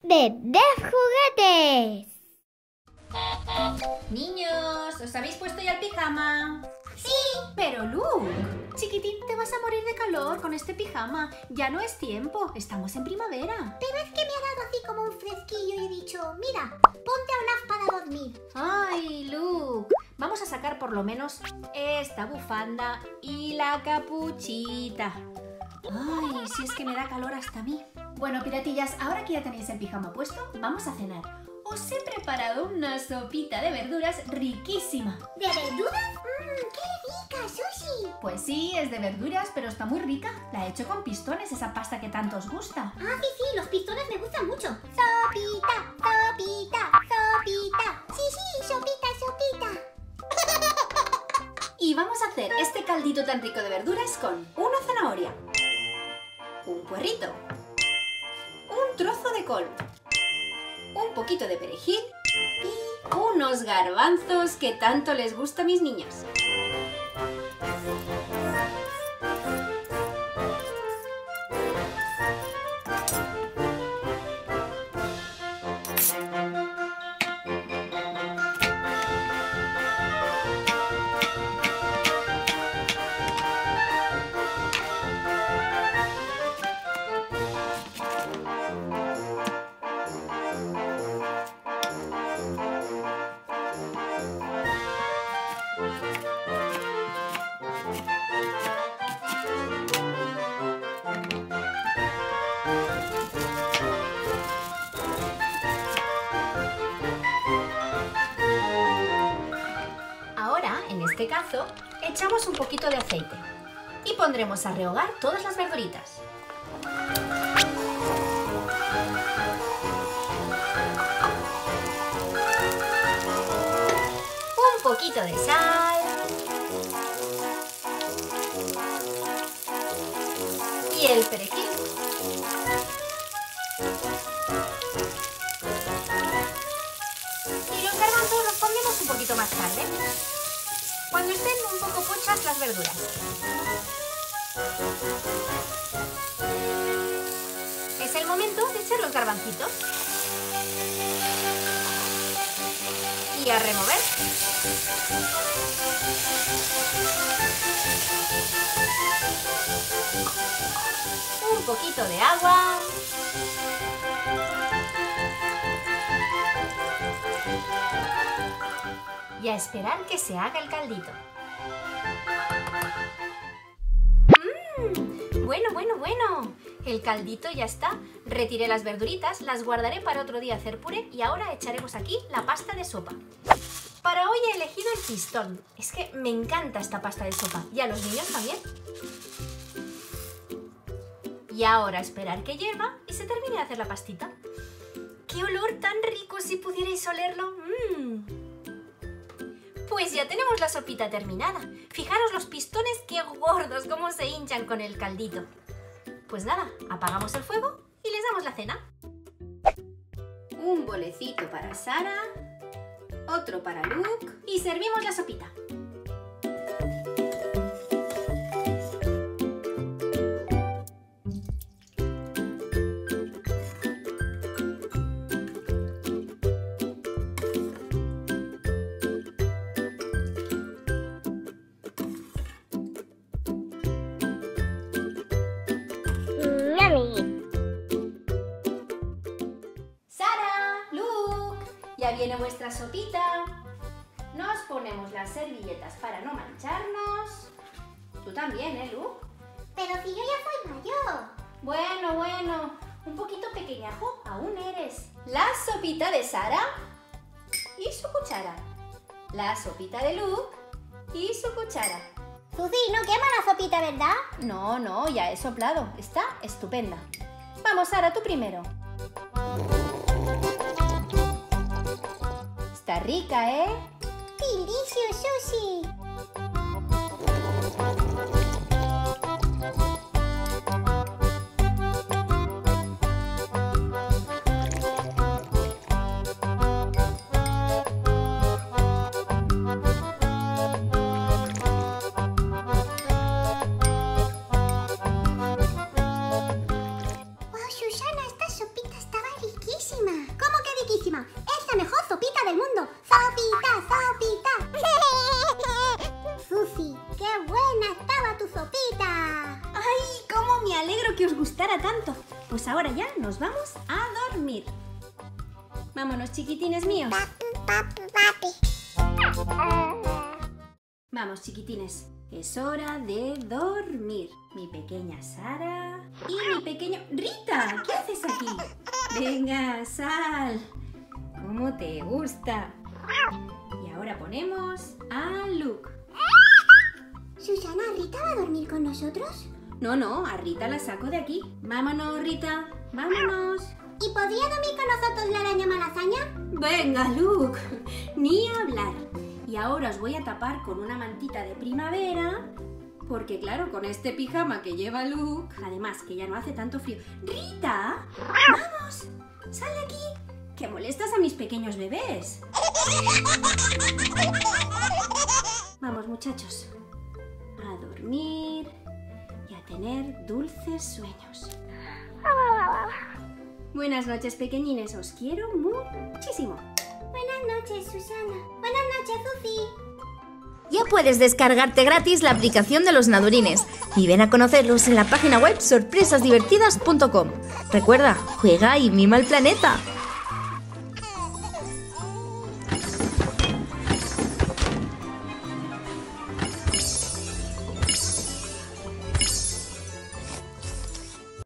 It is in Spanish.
¡Bebés juguetes! Niños, ¿os habéis puesto ya el pijama? ¡Sí! Pero Luke, chiquitín, te vas a morir de calor con este pijama. Ya no es tiempo, estamos en primavera. Pero es que me ha dado así como un fresquillo y he dicho, mira, ponte a Olaf para dormir. Ay, Luke, vamos a sacar por lo menos esta bufanda y la capuchita. Ay, si es que me da calor hasta a mí. Bueno, piratillas, ahora que ya tenéis el pijama puesto, vamos a cenar. Os he preparado una sopita de verduras riquísima. ¿De verduras? ¡Qué rica, Sushi! Pues sí, es de verduras, pero está muy rica. La he hecho con pistones, esa pasta que tanto os gusta. Ah, sí, los pistones me gustan mucho. Sopita, sopita, sopita. Sí, sopita, sopita. Y vamos a hacer este caldito tan rico de verduras con una zanahoria, un puerrito, un trozo de col, un poquito de perejil y unos garbanzos que tanto les gusta a mis niños. En este caso, echamos un poquito de aceite y pondremos a rehogar todas las verduritas. Un poquito de sal y el perejil. Y los garbanzos los pondremos un poquito más tarde, cuando estén un poco pochas las verduras. Es el momento de echar los garbancitos. Y a remover. Un poquito de agua. Y a esperar que se haga el caldito. Bueno. El caldito ya está. Retiré las verduritas, las guardaré para otro día hacer puré y ahora echaremos aquí la pasta de sopa. Para hoy he elegido el pistón. Es que me encanta esta pasta de sopa y a los niños también. Y ahora esperar que hierva y se termine de hacer la pastita. ¡Qué olor tan rico si pudierais olerlo! Pues ya tenemos la sopita terminada. Fijaros los pistones qué gordos, cómo se hinchan con el caldito. Pues nada, apagamos el fuego y les damos la cena. Un bolecito para Sara, otro para Luke y servimos la sopita. Sara, Luke, ya viene vuestra sopita. Nos ponemos las servilletas para no mancharnos. Tú también, Luke? Pero si yo ya soy mayor. Bueno, un poquito pequeñajo aún eres. La sopita de Sara y su cuchara. La sopita de Luke y su cuchara. Susi, no quema la sopita, ¿verdad? No, ya he soplado. Está estupenda. Vamos, Sara, tú primero. Está rica, ¿eh? Delicious, Sushi. nos vamos a dormir. Vámonos, chiquitines míos. Vamos, chiquitines. Es hora de dormir. Mi pequeña Sara y mi pequeño... ¡Rita! ¿Qué haces aquí? Venga, sal. ¿Cómo te gusta? Y ahora ponemos a Luke. Susana, ¿Rita va a dormir con nosotros? No, a Rita la saco de aquí. Vámonos, Rita, vámonos. ¿Y podría dormir con nosotros la araña malasaña? Venga, Luke, ni hablar. Y ahora os voy a tapar con una mantita de primavera, porque claro, con este pijama que lleva Luke, además que ya no hace tanto frío. ¡Rita! ¡Vamos! ¡Sal de aquí! ¡Que molestas a mis pequeños bebés! Vamos, muchachos, a dormir y a tener dulces sueños. Buenas noches, pequeñines, os quiero muchísimo. Buenas noches, Susana. Buenas noches, Zuzi. Ya puedes descargarte gratis la aplicación de los Nadurines y ven a conocerlos en la página web sorpresasdivertidas.com. Recuerda, juega y mima el planeta.